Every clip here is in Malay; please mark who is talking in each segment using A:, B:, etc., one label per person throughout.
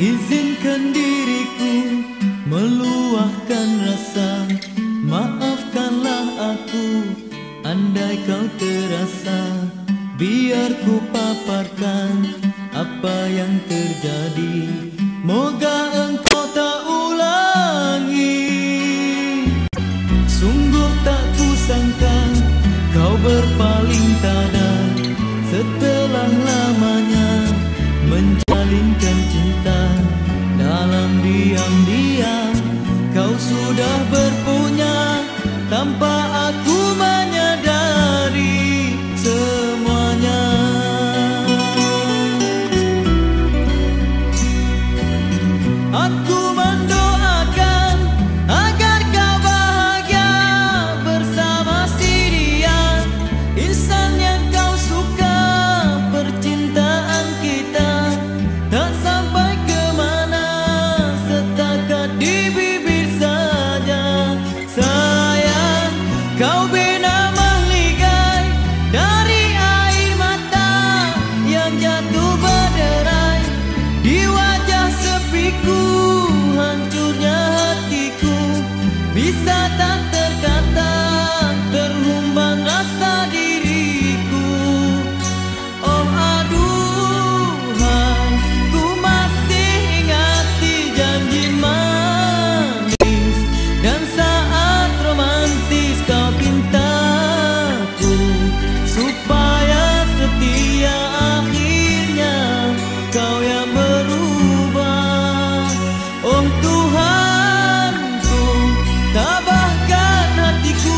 A: Izinkan diriku meluahkan rasa. Maafkanlah aku andai kau terasa. Biar ku paparkan apa yang terjadi. Moga engkau tak ulangi. Sungguh tak kusangka kau berpaling tada. Setelah lamanya menjalinkan cinta. Dalam diam-diam kau sudah berpunya, tanpa aku menyadari semuanya. Aku mendoakan agar kau bahagia bersama si dia, insan yang kau suka. Percintaan kita tak sampai kemana, setakat di bibir saja. Sayang, kau bina mahligai dari air mata yang jatuh berderai di wajah sepiku. Hancurnya hatiku bisa tak terkata, terhumban rasa diriku. Oh aduhai, ku masih ingati janji manis dan saat romantis kau pintaku supaya setia. Akhirnya kau yang berubah. Oh Tuhanku, tabahkan hatiku,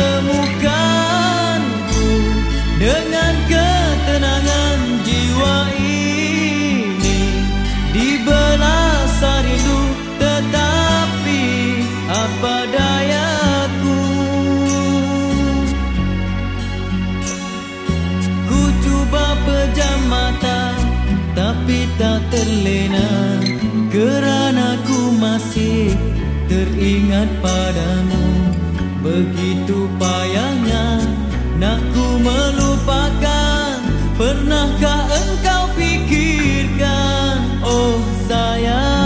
A: temukanku dengan ketenangan jiwa ini. Dibelas rindu tetapi apa dayaku. Ku cuba pejam mata tapi tak terlena, kerana ku masih teringat padamu. Begitu payahnya nak ku melupakan. Pernahkah engkau fikirkan, oh sayang?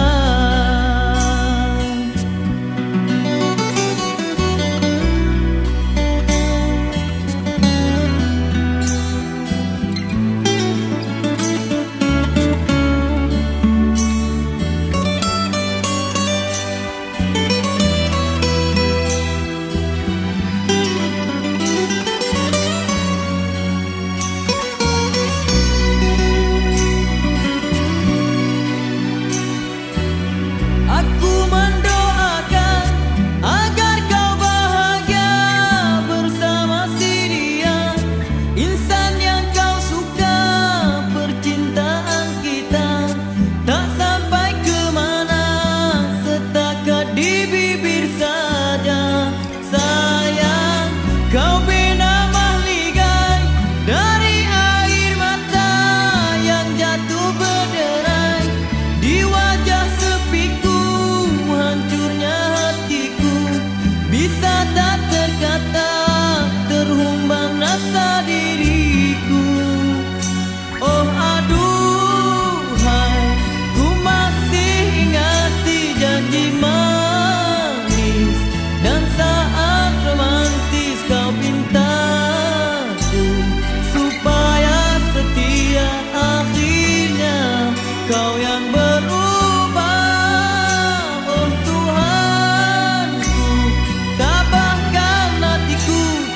A: Aku mendoakan agar kau bahagia bersama si dia, insan yang kau suka. Percintaan kita tak sampai kemana, setakat di bibir saja. Sayang, kau bina mahligai dari air mata yang jatuh berderai di wajah sepiku. Hancurnya hatiku bisa tak terkata, terhumban rasa diriku. Oh aduhai, ku masih ingati janji manis dan saat romantis kau pintaku supaya setia. Akhirnya kau yang berubah. Oh Tuhanku, tabahkan hatiku,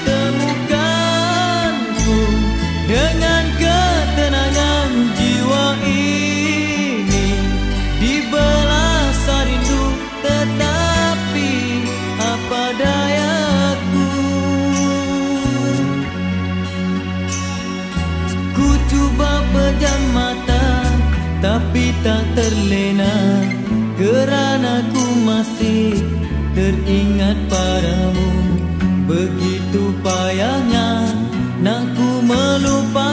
A: temukanku dengan ketenangan jiwa ini. Dibelas rindu tetapi apa dayaku. Ku cuba pejam mata tapi tak terlena, kerana ku masih teringat padamu. Begitu payahnya nak ku melupakan.